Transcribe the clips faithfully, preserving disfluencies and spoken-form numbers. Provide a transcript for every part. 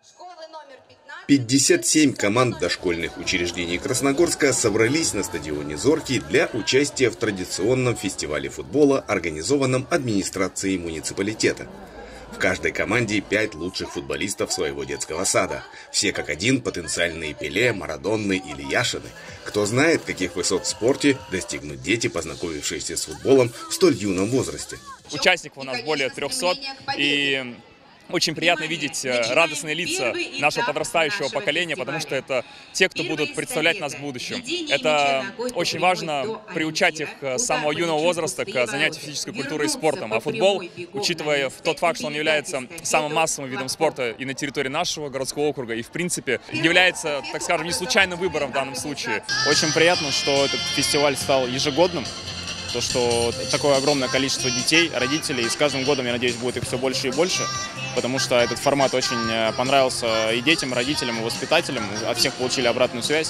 пятьдесят семь команд дошкольных учреждений Красногорска собрались на стадионе «Зоркий» для участия в традиционном фестивале футбола, организованном администрацией муниципалитета. В каждой команде пять лучших футболистов своего детского сада. Все как один потенциальные Пеле, Марадонны или Яшины. Кто знает, каких высот в спорте достигнут дети, познакомившиеся с футболом в столь юном возрасте. Участников у нас более трёхсот, и очень приятно видеть радостные лица нашего подрастающего поколения, потому что это те, кто будут представлять нас в будущем. Это очень важно приучать их с самого юного возраста к занятию физической культурой и спортом. А футбол, учитывая тот факт, что он является самым массовым видом спорта и на территории нашего городского округа, и в принципе является, так скажем, не случайным выбором в данном случае. Очень приятно, что этот фестиваль стал ежегодным. То, что такое огромное количество детей, родителей, и с каждым годом, я надеюсь, будет их все больше и больше, потому что этот формат очень понравился и детям, и родителям, и воспитателям, от всех получили обратную связь.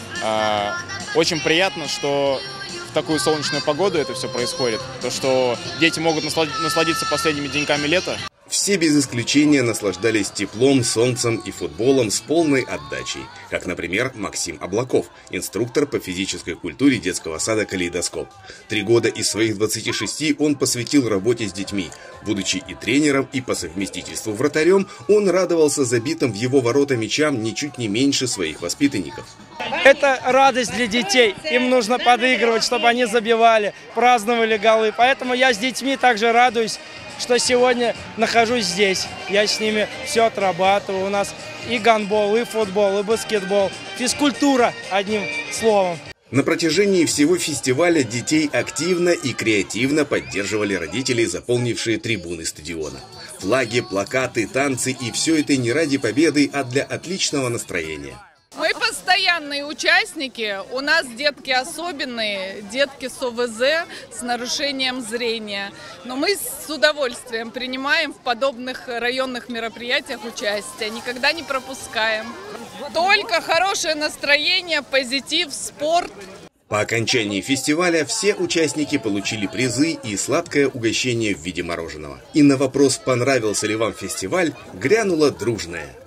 Очень приятно, что в такую солнечную погоду это все происходит, то, что дети могут насладиться последними деньками лета. Все без исключения наслаждались теплом, солнцем и футболом с полной отдачей. Как, например, Максим Облаков, инструктор по физической культуре детского сада «Калейдоскоп». Три года из своих двадцати шести он посвятил работе с детьми. Будучи и тренером, и по совместительству вратарем, он радовался забитым в его ворота мячам ничуть не меньше своих воспитанников. Это радость для детей. Им нужно подыгрывать, чтобы они забивали, праздновали голы. Поэтому я с детьми также радуюсь, что сегодня нахожусь здесь. Я с ними все отрабатываю. У нас и гандбол, и футбол, и баскетбол. Физкультура, одним словом. На протяжении всего фестиваля детей активно и креативно поддерживали родители, заполнившие трибуны стадиона. Флаги, плакаты, танцы, и все это не ради победы, а для отличного настроения. Мы постоянные участники, у нас детки особенные, детки с О В З, с нарушением зрения. Но мы с удовольствием принимаем в подобных районных мероприятиях участие, никогда не пропускаем. Только хорошее настроение, позитив, спорт. По окончании фестиваля все участники получили призы и сладкое угощение в виде мороженого. И на вопрос, понравился ли вам фестиваль, грянула дружная: